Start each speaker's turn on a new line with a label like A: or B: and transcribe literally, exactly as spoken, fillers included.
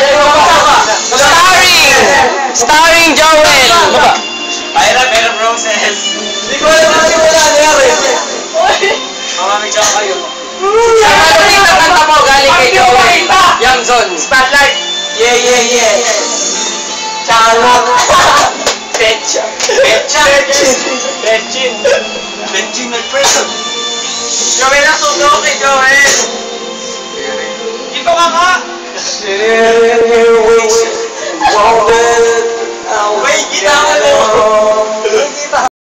A: Starring! Starring Joel! Ano ba?
B: Ira, pero process.
C: Hindi ko alam ano yung wala nangyari.
B: Mamamig ako kayo.
A: Sa malulit na kanta mo galing kay Joel. Young Zon.
B: Spotlight!
C: Yeah, yeah, yeah. Charot.
B: Pecha. Pecha. Petchin. Petchin nag-person. Joel, nasundo ko kay Joel. Dito ka ka!
C: Anyways,